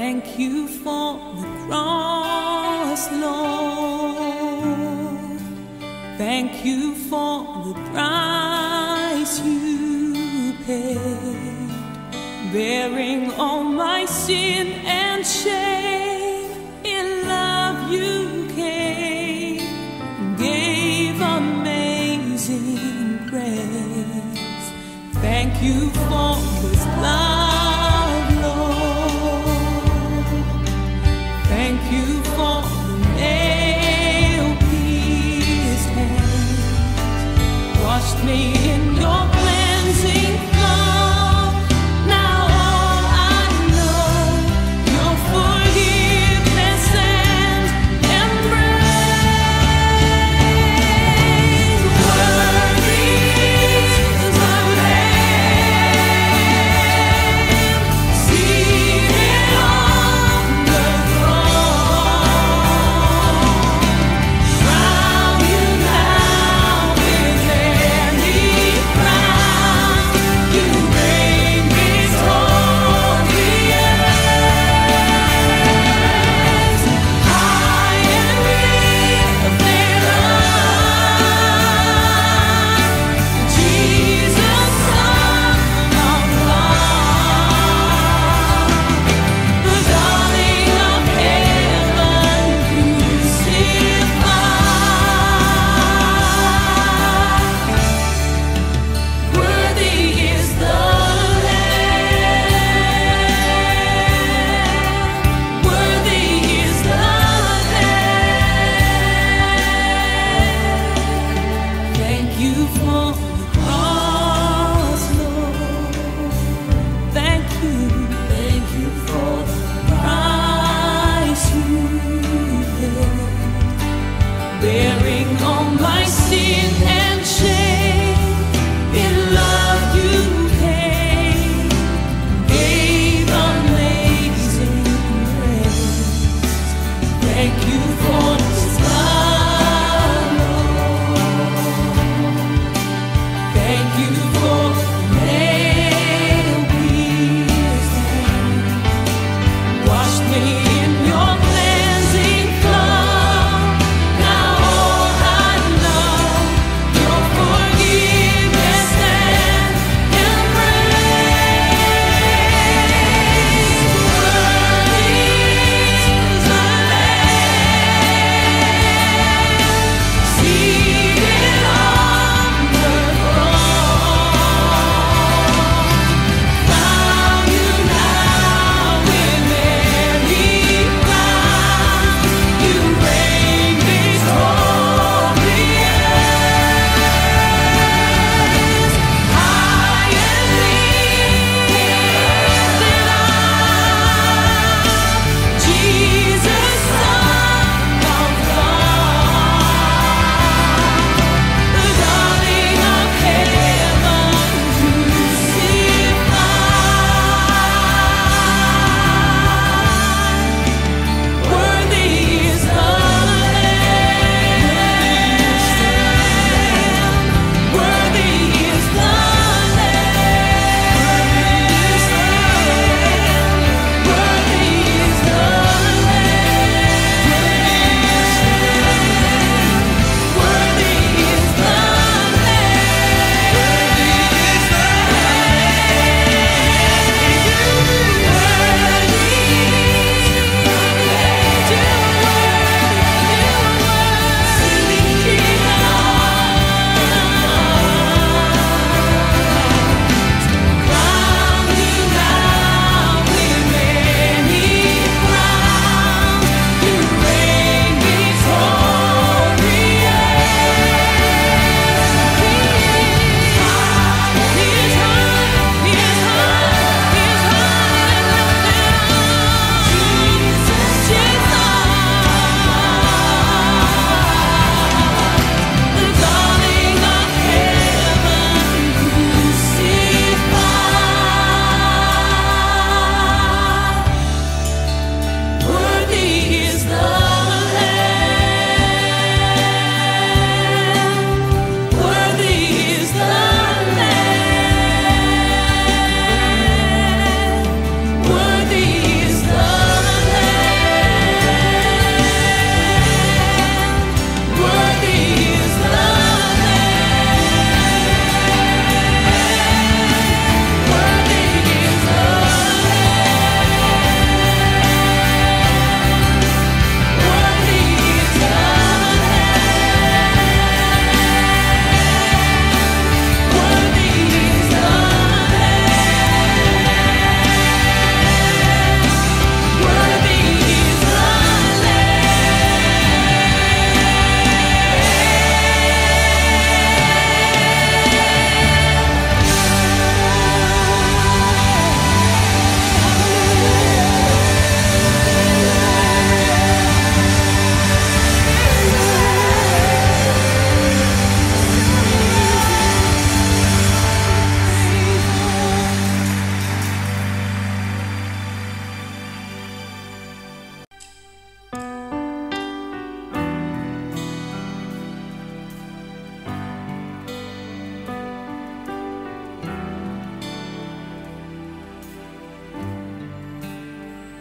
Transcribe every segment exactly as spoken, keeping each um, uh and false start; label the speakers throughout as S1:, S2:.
S1: Thank you for the cross, Lord. Thank you for the price you paid, bearing all my sin and shame. In love you came, gave amazing grace. Thank you for this love, Lord. Thank you for the nail-pierced hands, washed me in your cleansing flow. Now all I know, your forgiveness and embrace. Worthy is the Lamb, seated on the throne. Crown you now with any crown.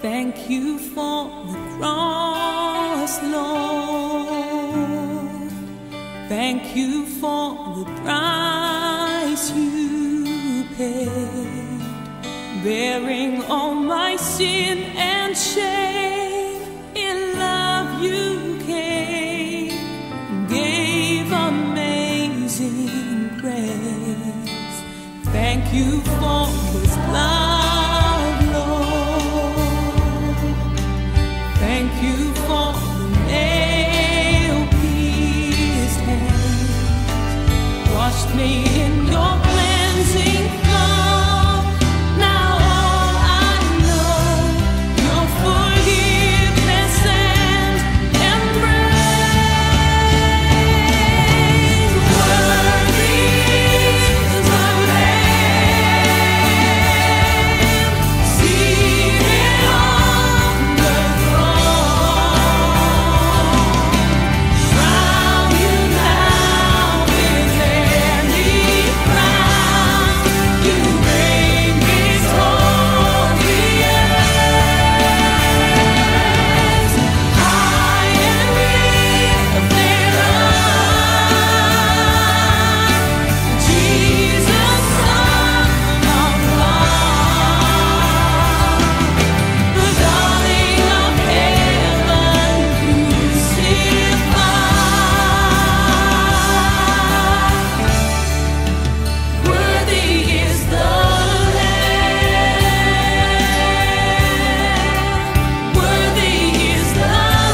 S1: Thank you for the cross, Lord. Thank you for the price you paid, bearing all my sin and shame. In love you came, gave amazing grace. Thank you for this love, Lord. Thank you for the nail-pierced hands, washed me in your cleansing flow. Now all I know, your forgiveness and embrace. Worthy is the Lamb, seated on the throne. Crown you now with any crown. You reign victorious, high and lifted up. Jesus, Son of God, the darling of heaven, crucified. Worthy is the Lamb, worthy is the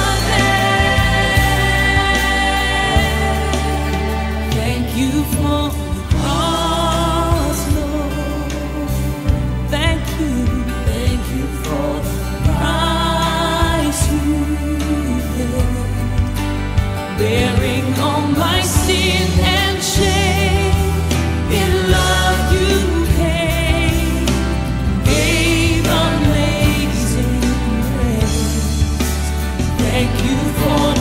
S1: Lamb. Thank you for the cross, Lord. Thank you, thank you for the price you paid, bearing all my sin and shame. In love you came, gave amazing grace. Thank you for